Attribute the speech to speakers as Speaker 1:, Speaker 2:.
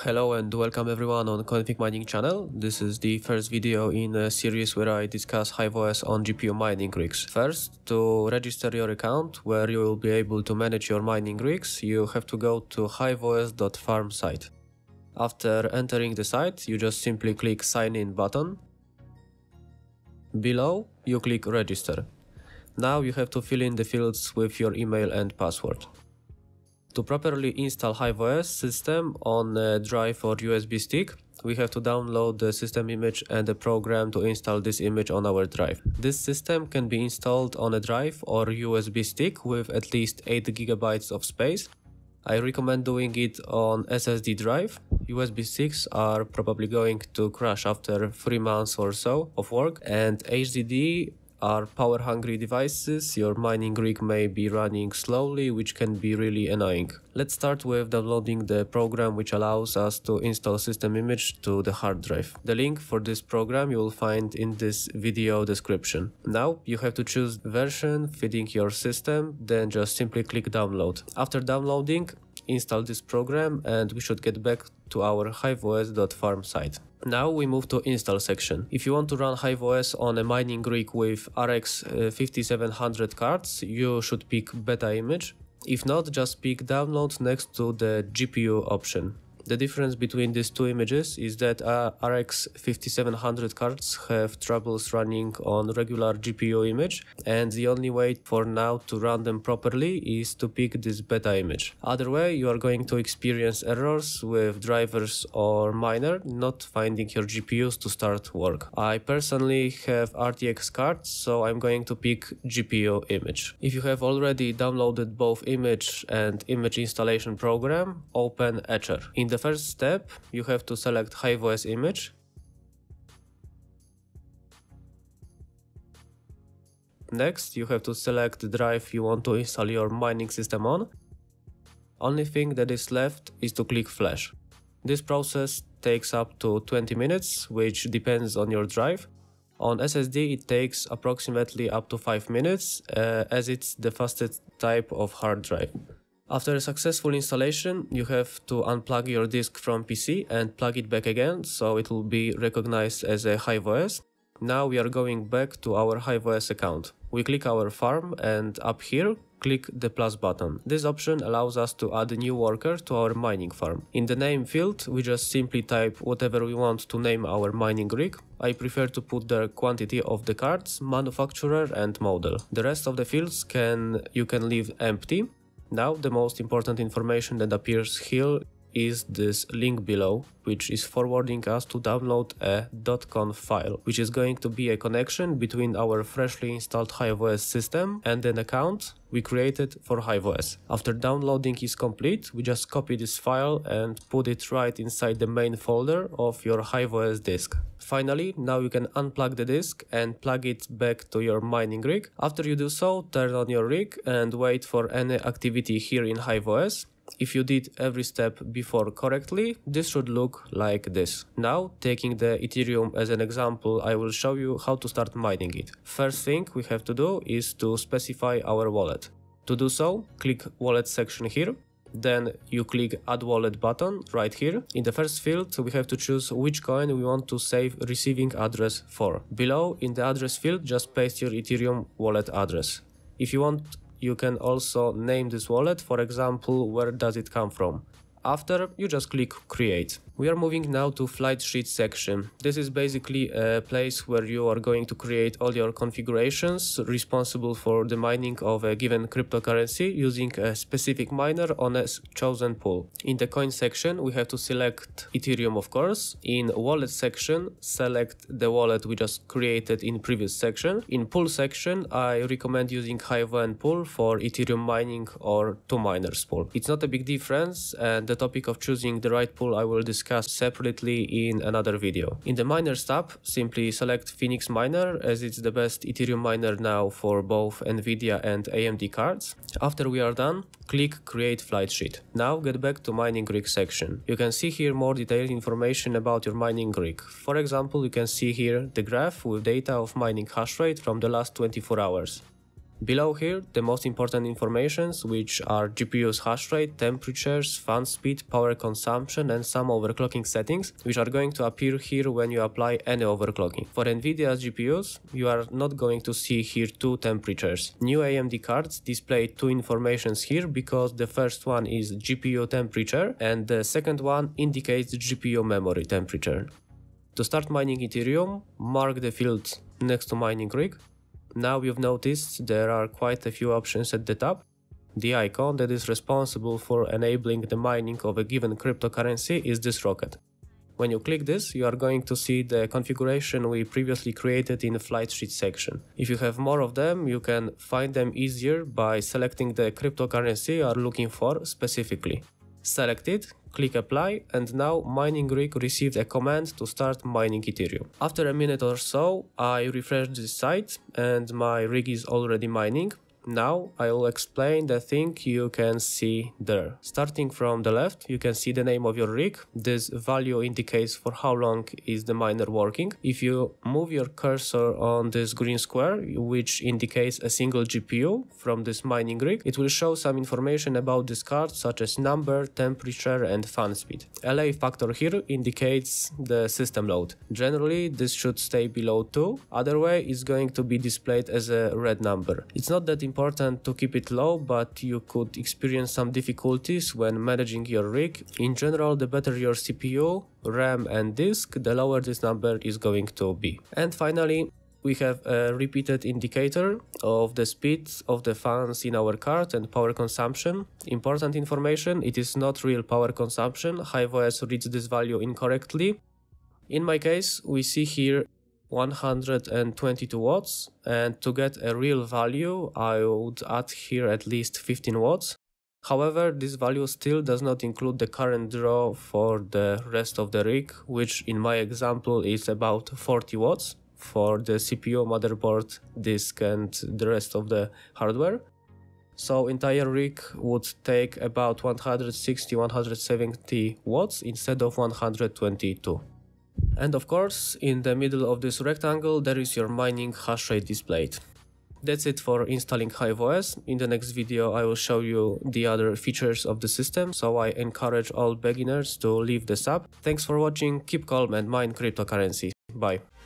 Speaker 1: Hello and welcome everyone on Config Mining channel. This is the first video in a series where I discuss HiveOS on GPU mining rigs. First, to register your account where you will be able to manage your mining rigs, you have to go to hiveos.farm site. After entering the site, you just simply click Sign In button. Below, you click Register. Now you have to fill in the fields with your email and password. To properly install HiveOS system on a drive or USB stick, we have to download the system image and a program to install this image on our drive. This system can be installed on a drive or USB stick with at least 8 GB of space. I recommend doing it on SSD drive. USB sticks are probably going to crash after 3 months or so of work, and HDD are power-hungry devices. Your mining rig may be running slowly, which can be really annoying. Let's start with downloading the program which allows us to install system image to the hard drive. The link for this program you will find in this video description. Now you have to choose version fitting your system, then just simply click download. After downloading, install this program and we should get back to our hiveos.farm site. Now we move to install section. If you want to run HiveOS on a mining rig with RX 5700 cards, you should pick beta image. If not, just pick download next to the GPU option. The difference between these two images is that RX 5700 cards have troubles running on regular GPU image, and the only way for now to run them properly is to pick this beta image. Other way, you are going to experience errors with drivers or miner not finding your GPUs to start work. I personally have RTX cards, so I'm going to pick GPU image. If you have already downloaded both image and image installation program, open Etcher. In the first step, you have to select HiveOS image. Next, you have to select the drive you want to install your mining system on. Only thing that is left is to click Flash. This process takes up to 20 minutes, which depends on your drive. On SSD it takes approximately up to 5 minutes, as it's the fastest type of hard drive. After a successful installation, you have to unplug your disk from PC and plug it back again, so it will be recognized as a HiveOS. Now we are going back to our HiveOS account. We click our farm and up here, click the plus button. This option allows us to add a new worker to our mining farm. In the name field, we just simply type whatever we want to name our mining rig. I prefer to put the quantity of the cards, manufacturer and model. The rest of the fields you can leave empty. Now the most important information that appears here is this link below, which is forwarding us to download a .conf file, which is going to be a connection between our freshly installed HiveOS system and an account we created for HiveOS. After downloading is complete, we just copy this file and put it right inside the main folder of your HiveOS disk. Finally, now you can unplug the disk and plug it back to your mining rig. After you do so, turn on your rig and wait for any activity here in HiveOS. If you did every step before correctly, this should look like this. Now, taking the Ethereum as an example, I will show you how to start mining it. First thing we have to do is to specify our wallet. To do so, click Wallet section here. Then you click Add Wallet button right here. In the first field, we have to choose which coin we want to save receiving address for. Below, in the address field, just paste your Ethereum wallet address. If you want, you can also name this wallet, for example, where does it come from. After, you just click Create. We are moving now to Flight Sheet section. This is basically a place where you are going to create all your configurations responsible for the mining of a given cryptocurrency using a specific miner on a chosen pool. In the coin section, we have to select Ethereum, of course. In wallet section, select the wallet we just created in previous section. In pool section, I recommend using HiveOS pool for Ethereum mining or 2 miners pool. It's not a big difference, and the topic of choosing the right pool I will discuss separately in another video. In the miners tab, simply select Phoenix Miner, as it's the best Ethereum miner now for both Nvidia and AMD cards. After we are done, click Create Flight Sheet. Now get back to mining rig section. You can see here more detailed information about your mining rig. For example, you can see here the graph with data of mining hash rate from the last 24 hours. Below here, the most important informations, which are GPU's hash rate, temperatures, fan speed, power consumption, and some overclocking settings, which are going to appear here when you apply any overclocking. For NVIDIA's GPUs, you are not going to see here two temperatures. New AMD cards display two informations here because the first one is GPU temperature and the second one indicates GPU memory temperature. To start mining Ethereum, mark the field next to mining rig. Now you've noticed there are quite a few options at the top. The icon that is responsible for enabling the mining of a given cryptocurrency is this rocket. When you click this, you are going to see the configuration we previously created in the flight sheet section. If you have more of them, you can find them easier by selecting the cryptocurrency you are looking for specifically. Select it, click apply, and now mining rig received a command to start mining Ethereum. After a minute or so, I refreshed this site and my rig is already mining. Now I will explain the thing you can see there. Starting from the left, you can see the name of your rig. This value indicates for how long is the miner working. If you move your cursor on this green square, which indicates a single GPU from this mining rig, it will show some information about this card such as number, temperature and fan speed. LA factor here indicates the system load. Generally this should stay below 2, otherwise it's going to be displayed as a red number. It's not that important to keep it low, but you could experience some difficulties when managing your rig. In general, the better your CPU, RAM and disk, the lower this number is going to be. And finally, we have a repeated indicator of the speed of the fans in our card and power consumption. Important information, it is not real power consumption. HiveOS reads this value incorrectly. In my case, we see here 122 watts, and to get a real value I would add here at least 15 watts. However, this value still does not include the current draw for the rest of the rig, which in my example is about 40 watts for the CPU, motherboard, disk and the rest of the hardware. So entire rig would take about 160-170 watts instead of 122. And of course, in the middle of this rectangle there is your mining hash rate displayed. That's it for installing HiveOS. In the next video I will show you the other features of the system, so I encourage all beginners to leave this up. Thanks for watching, keep calm and mine cryptocurrency. Bye.